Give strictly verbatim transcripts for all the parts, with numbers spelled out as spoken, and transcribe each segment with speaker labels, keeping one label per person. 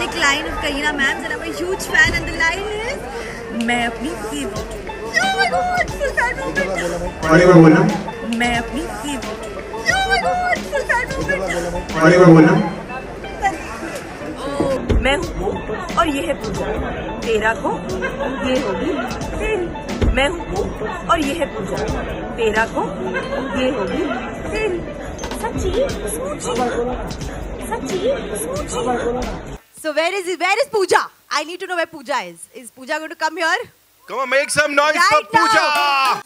Speaker 1: iconic line of Kareena ma'am, and I'm a huge fan. And the line is, "मैं अपनी favorite." Oh my God, so sad moment.
Speaker 2: और एक बार बोलना।
Speaker 1: मैं अपनी favorite. Oh my God, so sad moment.
Speaker 2: और एक बार बोलना।
Speaker 1: मैं हूँ और ये है पूजा, तेरा को ये होगी तेरी। मैं हूँ और ये है पूजा, तेरा को ये होगी तेरी। सच्ची स्मूची, सच्ची smoothie. So where is it? Where is Pooja? I need to know where Pooja is. Is Pooja going to come here?
Speaker 3: Come on, make some noise
Speaker 1: right
Speaker 3: for Pooja!
Speaker 1: Now.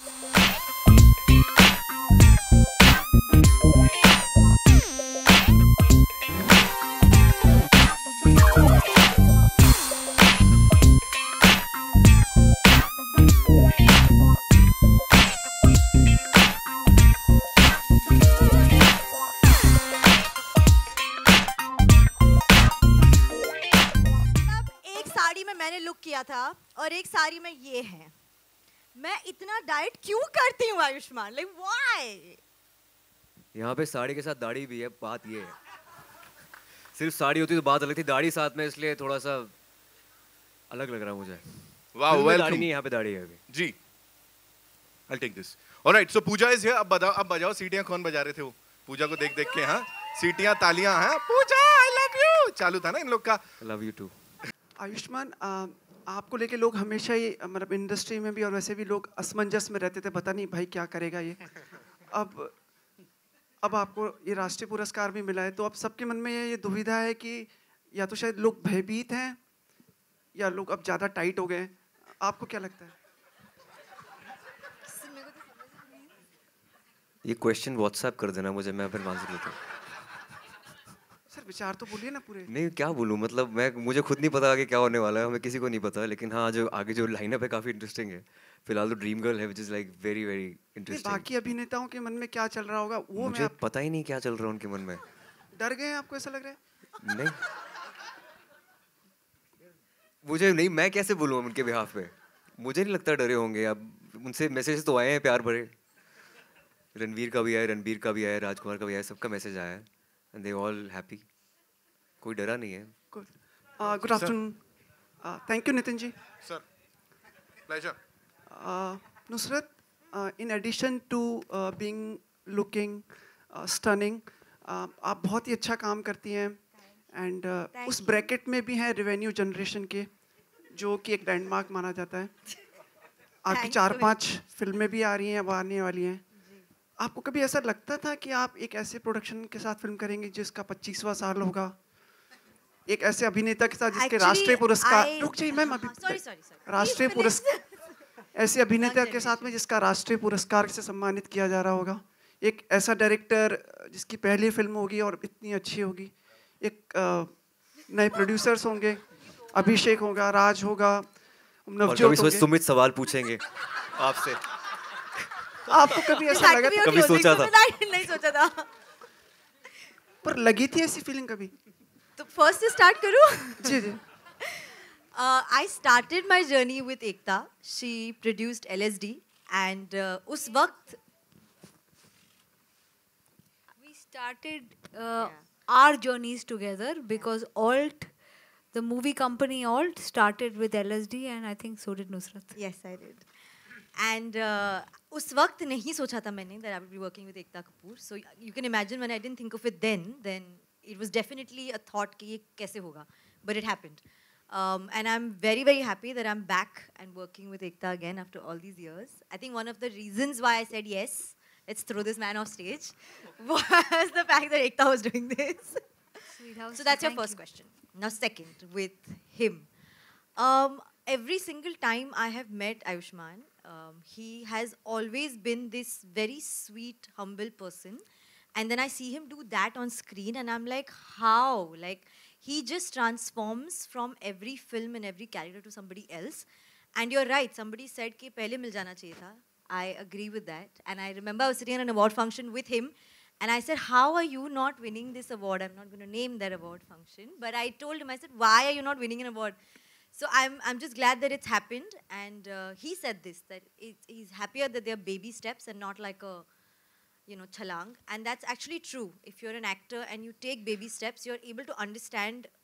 Speaker 1: मैंने look किया था और एक साड़ी में ये है। मैं इतना डाइट क्यों करती हूँ आयुष्मान? Like why?
Speaker 4: यहाँ पे साड़ी के साथ दाढ़ी भी है, बात ये है। सिर्फ साड़ी होती तो बात अलग थी, दाढ़ी साथ में, इसलिए थोड़ा सा अलग लग रहा मुझे।
Speaker 3: वाह, वेलकम।
Speaker 4: दाढ़ी नहीं, यहाँ पे दाढ़ी है अभी।
Speaker 3: जी, I'll take this. All right, so Pooja is here. अब बजाओ, अब बजाओ सीटियाँ। कौन बजा रहे थे वो? पूजा को देख देख के। हाँ, सीटियाँ, तालियाँ। हाँ, पूजा, I love you चालू था ना इन लोग का।
Speaker 4: I love you too.
Speaker 5: Ayushman, आपको लेके लोग हमेशा ही, मतलब इंडस्ट्री में भी और वैसे भी लोग असमंजस में रहते थे, पता नहीं भाई क्या करेगा ये। अब अब आपको ये राष्ट्रीय पुरस्कार भी मिला है, तो अब सबके मन में ये दुविधा है कि या तो शायद लोग भयभीत हैं या लोग अब ज़्यादा टाइट हो गए। आपको क्या लगता है?
Speaker 4: ये क्वेश्चन व्हाट्सएप कर देना मुझे, मैं फिर आंसर देता हूँ।
Speaker 5: सर विचार तो बोलिए ना पूरे।
Speaker 4: नहीं, क्या बोलूँ, मतलब मैं मुझे खुद नहीं पता आगे क्या होने वाला है, हमें किसी को नहीं पता। लेकिन हाँ, जो आगे जो लाइनअप है काफ़ी इंटरेस्टिंग है। फिलहाल तो ड्रीम गर्ल है, which is like very very interesting.
Speaker 5: बाकी अभिनेताओं के मन में क्या चल रहा होगा वो
Speaker 4: मुझे आप... पता ही नहीं क्या चल रहा है उनके मन में।
Speaker 5: डर गए हैं आपको, ऐसा लग रहा है?
Speaker 4: नहीं, मुझे नहीं, मैं कैसे बोलूँ उनके बिहाफ पे? मुझे नहीं लगता डरे होंगे। अब उनसे मैसेज तो आए हैं प्यार भरे, रणवीर का भी आया, रणबीर का भी आया, राजकुमार का भी आया, सबका मैसेज आया है, एंड दे ऑल हैप्पी। कोई डरा नहीं है।
Speaker 5: Good good afternoon, thank you Nitin ji.
Speaker 3: Sir, pleasure.
Speaker 5: Nusrat, in addition to being looking stunning, आप बहुत ही अच्छा काम करती हैं, एंड uh, उस ब्रैकेट में भी हैं रेवेन्यू जनरेशन के, जो कि एक लैंडमार्क माना जाता है। आपकी चार पांच फिल्में भी आ रही हैं, अब आने वाली हैं। आपको कभी ऐसा लगता था कि आप एक ऐसे प्रोडक्शन के साथ फिल्म करेंगे जिसका पच्चीसवां साल होगा, एक ऐसे अभिनेता के साथ जिसके राष्ट्रीय पुरस्कार, रुक जाइए मैम, अभी राष्ट्रीय पुरस्कार, ऐसे अभिनेता के साथ में जिसका राष्ट्रीय पुरस्कार से सम्मानित किया जा रहा होगा, एक ऐसा डायरेक्टर जिसकी पहली फिल्म होगी और इतनी अच्छी होगी, एक नए प्रोड्यूसर्स होंगे, अभिषेक होगा, राज होगा, नवजोत होंगे।
Speaker 4: सुमित सवाल पूछेंगे आपसे।
Speaker 5: आपको कभी ऐसा लगा था?
Speaker 4: कभी सोचा था?
Speaker 1: नहीं सोचा था,
Speaker 5: पर लगी थी ऐसी फीलिंग कभी?
Speaker 1: तो फर्स्ट से स्टार्ट करूं?
Speaker 5: जी जी।
Speaker 1: I started my journey with Ekta. She produced L S D, and uh, उस वक्त
Speaker 6: we started uh, yeah. our journeys together because Alt, the movie company Alt, started with L S D, and I think so did Nusrat.
Speaker 1: Yes, I did. And uh, उस वक्त नहीं सोचा था मैंने that I would be working with Ekta Kapoor. So you can imagine when I didn't think of it then, then it was definitely a thought कि ये कैसे होगा, but it happened. Um, and I'm very very happy that I'm back and working with Ekta again after all these years. I think one of the reasons why I said yes, let's throw this man off stage, was the fact that Ekta was doing this.
Speaker 6: Sweet,
Speaker 1: so that's your first
Speaker 6: you.
Speaker 1: question. Now second, with him. Um, every single time I have met Ayushman, um, he has always been this very sweet, humble person. And then I see him do that on screen and I'm like, how? Like, he just transforms from every film and every character to somebody else. And you're right, somebody said कि पहले मिल जाना चाहिए था. I agree with that. And I remember I was sitting at an award function with him and I said, how are you not winning this award? I'm not going to name that award function. But I told him, I said, why are you not winning an award? So I'm, I'm just glad that it's happened. And uh, he said this, that it, he's happier that they're baby steps and not like a, you know, chalang. And that's actually true. If you're an actor and you take baby steps, you're able to understand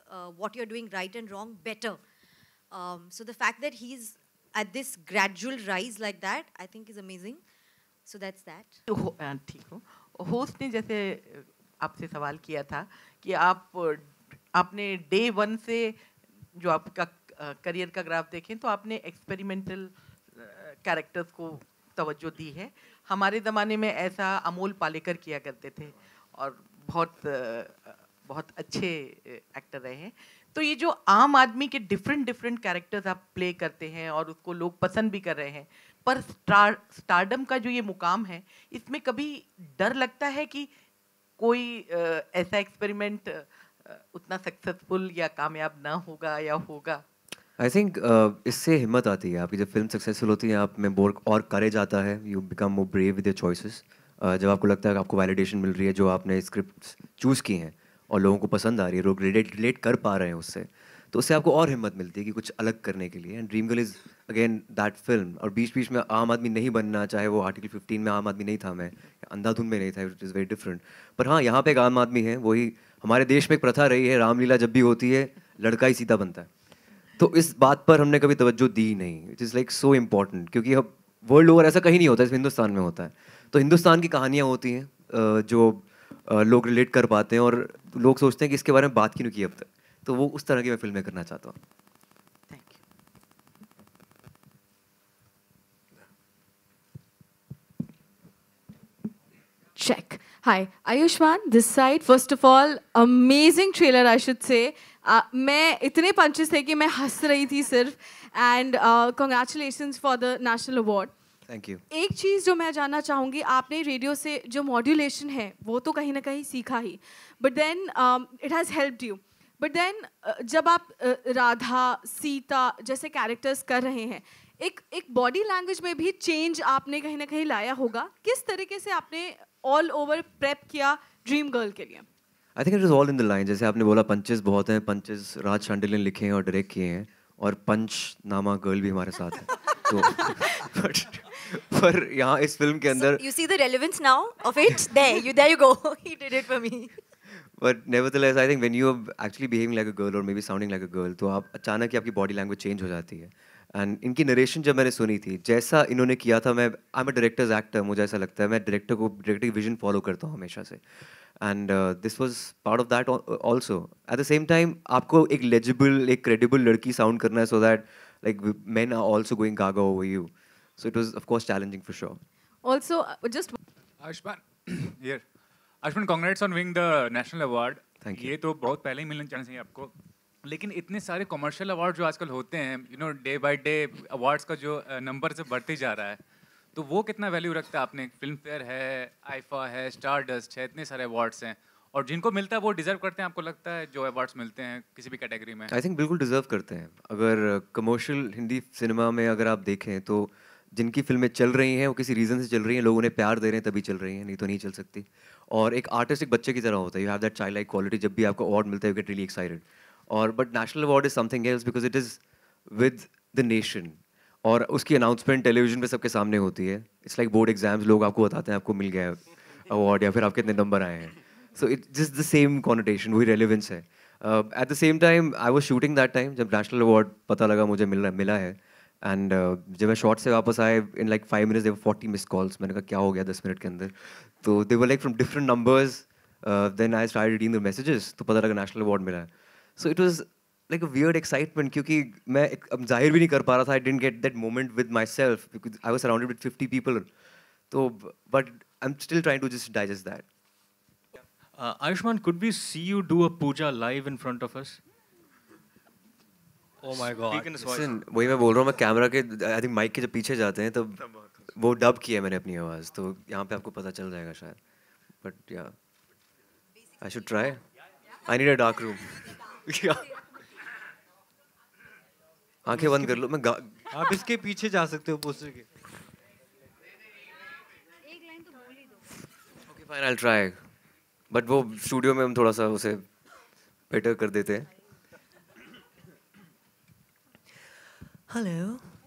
Speaker 1: uh, what you're doing right and wrong better. Um, so the fact that he's at this gradual rise like that, I think is amazing. So that's that.
Speaker 2: तो हो- अ, ठीक हो host ने जैसे अ, आपसे सवाल किया था कि आप अ, आपने डे वन से जो आपका करियर का ग्राफ देखें तो आपने एक्सपेरिमेंटल कैरेक्टर्स को तवज्जो दी है. हमारे ज़माने में ऐसा अमोल पालेकर किया करते थे और बहुत अ, बहुत अच्छे एक्टर रहे हैं. तो ये जो आम आदमी के डिफरेंट डिफरेंट कैरेक्टर्स आप प्ले करते हैं और उसको लोग पसंद भी कर रहे हैं, पर स्टार स्टारडम का जो ये मुकाम है, इसमें कभी डर लगता है कि कोई अ, ऐसा एक्सपेरिमेंट उतना सक्सेसफुल या कामयाब ना होगा या होगा?
Speaker 4: आई थिंक इससे हिम्मत आती है आपकी. जब फिल्म सक्सेसफुल होती है आप में बोर और करेज आता है. You become more brave with your choices. जब आपको लगता है कि आपको वैलिडेशन मिल रही है जो आपने स्क्रिप्ट चूज़ की हैं और लोगों को पसंद आ रही है, लोग रिलेट रिलेट कर पा रहे हैं उससे, तो उससे आपको और हिम्मत मिलती है कि कुछ अलग करने के लिए. And Dream Girl is again that film. और बीच बीच में आम आदमी नहीं बनना, चाहे वो आर्टिकल फिफ्टीन में आम आदमी नहीं था मैं, या अंधाधुन में नहीं था, इट इज़ वेरी डिफरेंट. पर हाँ, यहाँ पे एक आम आदमी है. वही हमारे देश में एक प्रथा रही है, रामलीला जब भी होती है लड़का ही सीता बनता है. तो इस बात पर हमने कभी तवज्जो दी नहीं. It is like so important, क्योंकि अब वर्ल्ड ओवर ऐसा कहीं नहीं होता है, सिर्फ हिंदुस्तान में होता है. तो हिंदुस्तान की कहानियाँ होती हैं अ, जो अ, लोग रिलेट कर पाते हैं और लोग सोचते हैं कि इसके बारे में बात क्यों नहीं की अब तक. तो वो उस तरह की मैं फिल्में करना चाहता हूँ.
Speaker 2: Thank you.
Speaker 7: Check. Hi, Ayushman, this side. First of all, amazing trailer, I should say. Uh, मैं इतने punches थे कि मैं हंस रही थी सिर्फ. And uh, congratulations for the national award.
Speaker 4: Thank you.
Speaker 7: एक चीज़ जो मैं जानना चाहूँगी, आपने रेडियो से जो मॉड्यूलेशन है वो तो कहीं ना कहीं सीखा ही, but then it has helped you. But then जब आप uh, राधा, सीता जैसे कैरेक्टर्स कर रहे हैं, एक एक बॉडी लैंग्वेज में भी चेंज आपने कहीं ना कहीं लाया होगा. किस तरीके से आपने ऑल ओवर प्रेप किया ड्रीम गर्ल के लिए?
Speaker 4: I think it is all in the line. जैसे आपने बोला पंचेस बहुत हैं, पंचेस राज शांडिल्य ने लिखे हैं और डायरेक्ट किए हैं, और पंच नामा गर्ल भी हमारे साथ है. तो but, पर यहाँ इस फिल्म के अंदर
Speaker 1: So you see the relevance now of it? There, you there you go. He did it for me.
Speaker 4: But nevertheless, I think when you are actually behaving like a girl or maybe sounding like a girl, तो आप अचानक ही आपकी body language change हो जाती है. And इनकी narration जब मैंने सुनी थी, जैसा इन्होंने किया था, मैं I am a director's actor, मुझे ऐसा लगता है मैं डायरेक्टर को डायरेक्टर की विजन फॉलो करता हूँ हमेशा से. And this was part of that also. At the same time आपको एक लेजिबल, एक क्रेडिबल लड़की साउंड करना है, so that like men are also going gaga over you. So it was of course challenging for sure.
Speaker 7: Also just
Speaker 8: Ayushman, here. Ayushman, congrats on winning the national award.
Speaker 4: Thank you.
Speaker 8: ये तो बहुत पहले ही मिलना चाहिए आपको, लेकिन इतने सारे कमर्शियल अवार्ड जो आजकल होते हैं, you know, day by day awards का जो नंबर से बढ़ते जा रहा है, तो वो कितना वैल्यू रखता है आपने? फिल्म फेयर है, आईफा है, स्टार डस्ट है, इतने सारे अवार्ड्स हैं, और जिनको मिलता है वो डिजर्व करते हैं, आपको लगता है, जो अवार्ड्स मिलते हैं किसी भी कैटेगरी में?
Speaker 4: आई थिंक बिल्कुल डिजर्व करते हैं. अगर कमर्शियल हिंदी सिनेमा में अगर आप देखें तो जिनकी फिल्में चल रही हैं वो किसी रीज़न से चल रही हैं, लोग उन्हें प्यार दे रहे हैं तभी चल रही हैं, नहीं तो नहीं चल सकती. और एक आर्टिस्ट एक बच्चे की तरह होता है. You have that child like quality. जब भी आपको अवार्ड मिलता है यू गेट रियली एक्साइटेड. और but national award is something else because it is with the nation, और उसकी अनाउंसमेंट टेलीविजन पे सबके सामने होती है. इट्स लाइक बोर्ड एग्जाम्स, लोग आपको बताते हैं आपको मिल गया अवार्ड या फिर आपके इतने नंबर आए हैं. So it just the same connotation, वही रेलिवेंस है. At the same time I was shooting that time जब नेशनल अवार्ड पता लगा मुझे मिल मिला है. एंड uh, जब मैं शॉर्ट से वापस आए, in like five minutes there were forty miss calls. मैंने कहा क्या हो गया दस मिनट के अंदर. तो they were like from different numbers. Then I started reading the messages, तो पता लगा नेशनल अवार्ड मिला है. So it was like a weird excitement, क्योंकि मैं अब जाहिर भी नहीं कर पा रहा था. I didn't get that moment with myself because I was surrounded with fifty people. तो but I am still trying to just digest that.
Speaker 9: Uh, Ayushman, could we see you do a puja live in front of us? Oh my God!
Speaker 4: Listen, वही मैं बोल रहा हूँ, मैं camera के I think mic के जब पीछे जाते हैं तब वो डब किया मैंने अपनी आवाज़, तो यहाँ पे आपको पता चल जाएगा शायद. But yeah I should try. I need a dark room. आंखें बंद कर लो. मैं
Speaker 10: आप इसके पीछे जा सकते हो पोस्टर के.
Speaker 4: Okay fine, I will try. But वो स्टूडियो में हम थोड़ा सा उसे बेटर कर देते हैं.
Speaker 11: हेलो,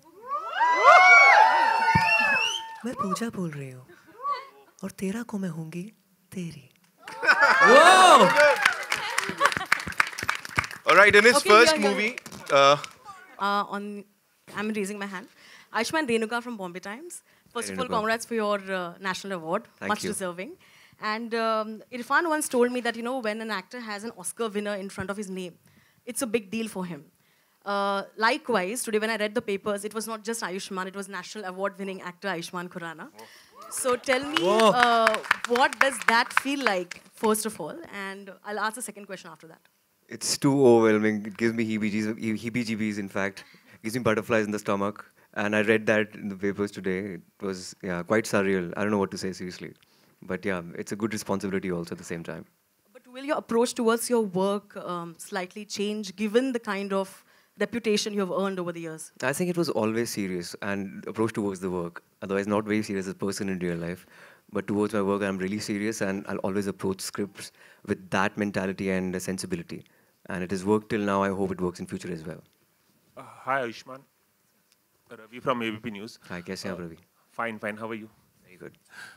Speaker 11: मैं पूजा बोल रही हूँ और तेरह को मैं होंगी तेरी.
Speaker 3: All right, in his
Speaker 12: Okay,
Speaker 3: first
Speaker 12: yeah, yeah,
Speaker 3: movie, uh,
Speaker 12: Uh, on, I'm raising my hand. Ayushmann Renuka from Bombay Times. First
Speaker 4: Hey,
Speaker 12: of all,
Speaker 4: Renuka.
Speaker 12: congrats for your uh, national award.
Speaker 4: Thank
Speaker 12: Much
Speaker 4: you.
Speaker 12: deserving. And um, Irfan once told me that, you know, when an actor has an Oscar winner in front of his name, it's a big deal for him. Uh, likewise, today when I read the papers, it was not just Ayushmann, it was national award-winning actor Ayushmann Khurrana. So tell me, uh, what does that feel like, first of all? And I'll ask the second question after that.
Speaker 4: It's too overwhelming. It gives me heebie-jeebies, heebie-jeebies, in fact. It gives me butterflies in the stomach. And I read that in the papers today. It was, yeah, quite surreal. I don't know what to say, seriously. But yeah, it's a good responsibility also at the same time.
Speaker 12: But will your approach towards your work um, slightly change given the kind of reputation you have earned over the years?
Speaker 4: I think it was always serious and approach towards the work. Otherwise, not very serious as a person in real life. But towards my work, I'm really serious and I'll always approach scripts with that mentality and sensibility. And it has worked till now. I hope it works in future as well.
Speaker 13: Uh, hi, Ayushmann. Ravi from A B P News.
Speaker 4: Hi, kaise hain aap, Ravi?
Speaker 13: Fine, fine. How are you?
Speaker 4: Very good.